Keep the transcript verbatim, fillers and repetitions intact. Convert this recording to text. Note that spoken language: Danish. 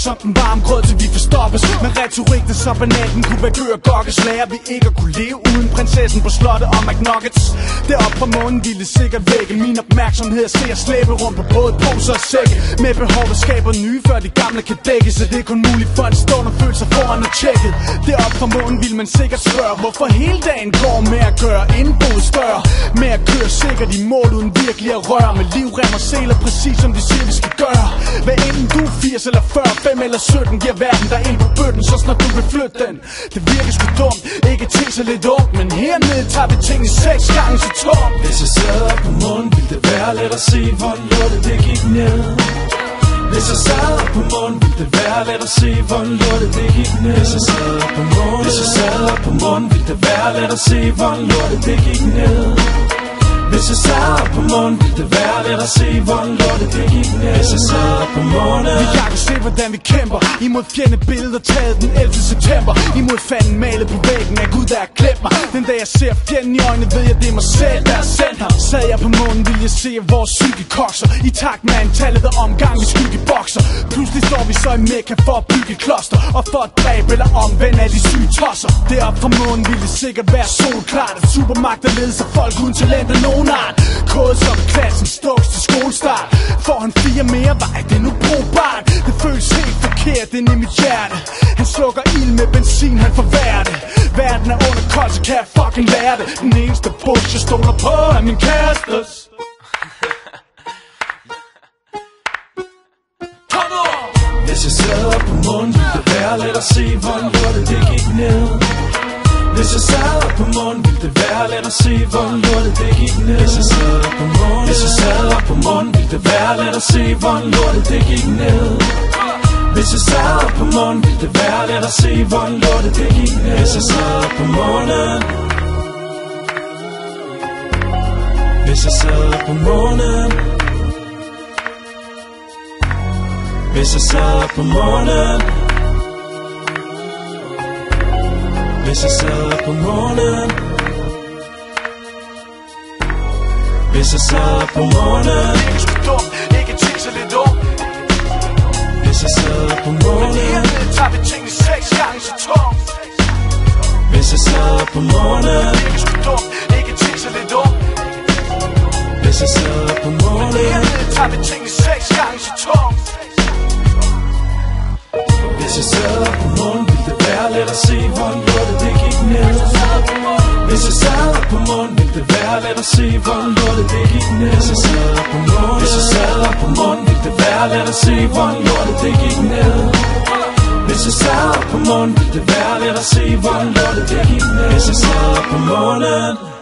som den varme grød, til vi forstoppes. Men retorik, der så banalt, den kunne være gør og gokkes. Lærer vi ikke at kunne leve uden prinsessen på slottet og McNuggets. Derop fra månen ville det sikkert vække min opmærksomhed at se at slæbe rundt på både poser og sække. Med behov, der skaber nye, før de gamle kan dække. Så det er kun muligt for en stund at føle sig foran og tjekket. Derop fra månen ville man sikkert spørge, hvorfor hele dagen går med at gøre indboet større. Med at køre sikkert i mål uden virkelig at røre. Med livrem og seler præcis som de siger vi skal gøre. Hvad enten du er firs eller fyrre, fem eller sytten, giver verden dig ind på bøtten, så snart du vil flytte den. Det virker sgu dumt, ikke til så lidt ungt, men hernede tager vi ting i seks gange så tungt. Hvis jeg sad op på månen, ville det være let at se, hvor lortet det gik ned. Hvis jeg sad op på månen, ville det være let at se, hvor lortet det gik ned. Hvis jeg sad op på månen, Hvis jeg sad op på månen, ville det være let at se, hvor lortet det gik ned. Hvis jeg sad op på månen, ville det være let at se, hvor lortet det gik ned. Hvis jeg sad op på månen. Jeg kan se hvordan vi kæmper imod fjendebilleder taget den ellevte september. Imod fanden malet på væggen af Gud der har glemt mig. Den dag jeg ser fjenden i øjnene, ved jeg det er mig selv der er sendt ham. Sad jeg på månen, ville jeg se at vores psyke kokser i takt med antallet af omgang vi skyggebokser. Pludselig står vi så i Mekka for at bygge et kloster og for at dræbe eller omvende af de syge tosser. Derop fra månen ville det sikkert være solklart at supermagter ledes af folk uden talent af nogen art. Kode som klassen stuks til skolestart. Får han fire mere, var er det nu brugbart? Det føles helt forkert ind i mit hjerte. Han slukker ild med benzin, han forværrer det. Verden er under kold, så kan jeg fucking lære det. Den eneste bush jeg stoler på er min kærestes. Hvis jeg sad op på månen, ville det være let at se, hvor lortet det gik ned. Hvis jeg sad op på månen, ville det være let at se, hvor lortet det gik ned. Hvis jeg sad op på månen, Hvis jeg sad op på månen, ville det være let at se, hvor lortet det gik ned. Hvis jeg sad op på månen, ville det være let at se, hvor lortet det gik ned. Hvis jeg sad op på månen. Hvis jeg sad op på månen. Hvis jeg sad op på månen. Hvis jeg sad på månen. Hvis jeg sad på månen. Det er sgu dumt, ikke ting så lidt ungt. Hvis jeg sad på månen. Men hernede tager vi ting i seks gange så tungt. Hvis jeg sad på månen. Det er sgu dumt, ikke ting så lidt ungt. Hvis jeg sad på månen. Men hernede tager vi ting i seks gange så tungt. Hvis jeg sad på månen, ville det være let at se, hvor lortet det gik ned. Hvis jeg sad på månen, ville det være let at se, hvor lortet det gik ned. Hvis jeg sad på månen, Hvis jeg sad på månen, ville det være let at se, hvor lortet det gik ned. Hvis jeg sad på månen, ville det være let at se, hvor lortet det gik ned. Hvis jeg sad på månen.